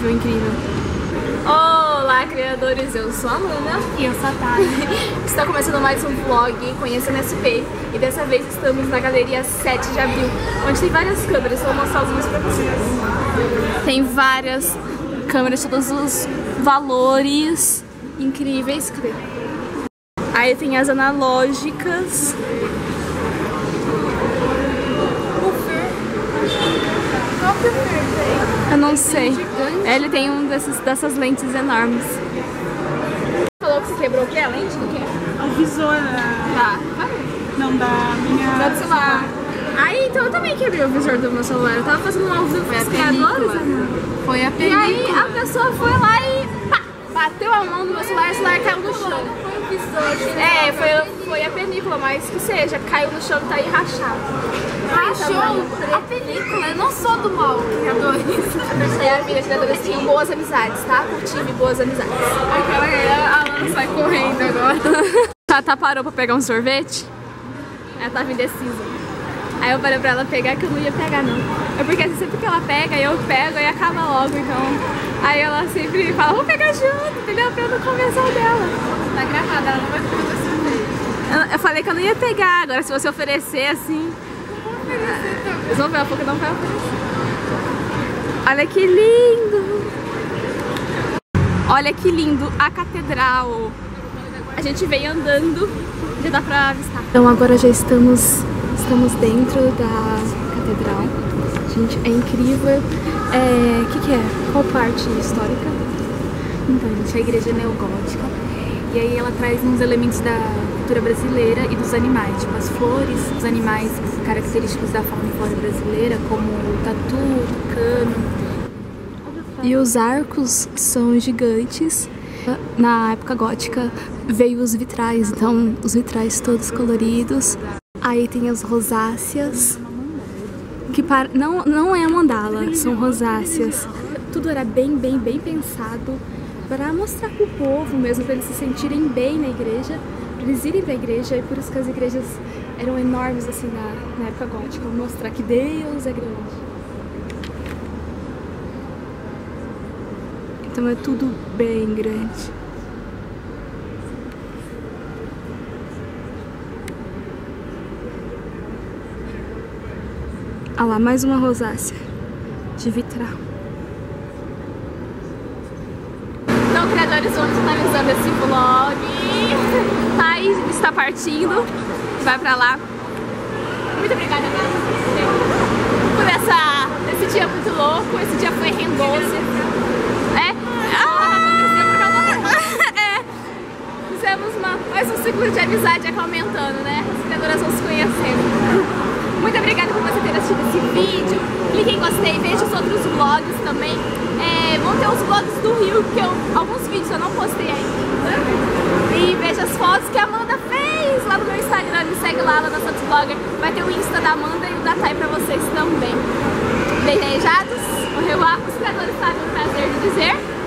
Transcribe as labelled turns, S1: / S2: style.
S1: incrível, incrível. Olá, criadores, eu sou a Amanda.
S2: E eu sou a Tati.
S1: Está começando mais um vlog Conhecendo SP. E dessa vez estamos na Galeria 7 de Abril, onde tem várias câmeras, vou mostrar algumas pra vocês. Tem várias câmeras, todos os valores incríveis. Cadê? Aí tem as analógicas. Eu não sei. Ele tem um dessas lentes enormes. Falou que você quebrou o quê? A lente do quê?
S2: O visor.
S1: Tá.
S2: Não, da minha...
S1: Do celular. Aí, então eu também quebrei o visor do meu celular. Eu tava fazendo um ao vivo com os criadores, Amanda.
S2: Foi a
S1: E
S2: película.
S1: aí a pessoa foi lá e pá, bateu a mão no meu celular e o celular caiu no chão. É, foi a película, mas que seja, caiu no chão e tá aí rachado.
S2: Rachou a película. Eu não sou do mal, criadores.
S1: E a minha criadora tinham boas amizades, tá? Cultive boas amizades.
S2: A Ana sai correndo agora.
S1: Tata parou pra pegar um sorvete. Ela tava indecisa. Aí eu falei pra ela pegar, que eu não ia pegar não. É porque assim, sempre que ela pega, eu pego e acaba logo, então... Aí ela sempre fala, vamos pegar junto, entendeu? Pra eu não começar dela.
S2: Tá gravada, ela não vai comer sorvete.
S1: Eu falei que eu não ia pegar, agora se você oferecer assim... Vocês vão ver, a pouco não vai oferecer. Olha que lindo! Olha que lindo, a catedral. A gente veio andando, já dá pra avistar. Então agora já estamos dentro da catedral. Gente, é incrível. Que é? Qual parte histórica? Então, gente, a igreja é neogótica. E aí ela traz uns elementos da cultura brasileira e dos animais, tipo as flores, os animais característicos da fauna e flora brasileira, como o tatu, tucano. E os arcos são gigantes. Na época gótica veio os vitrais, então os vitrais todos coloridos. Aí tem as rosáceas, que não é a mandala, são rosáceas. Tudo era bem pensado para mostrar pro povo mesmo, para eles se sentirem bem na igreja, para eles irem pra igreja, e por isso que as igrejas eram enormes assim na época gótica, mostrar que Deus é grande. Então é tudo bem grande. Olha lá, mais uma rosácea de vitral. Então, criadores, vamos finalizando esse vlog. Pai está partindo, vai pra lá. Muito obrigada, por esse dia muito louco. Esse dia foi rendoso. Fizemos mais um ciclo de amizade aqui aumentando, né? As criadoras vão se conhecendo. Muito obrigada por você ter assistido esse vídeo. Clique em gostei, veja os outros vlogs também. Vão ter os vlogs do Rio, que alguns vídeos eu não postei ainda. E veja as fotos que a Amanda fez lá no meu Instagram. Me segue lá na Santos Blogger. Vai ter o Insta da Amanda e o da Thay pra vocês também. Beijados. O revoir, os criadores sabem o prazer de dizer.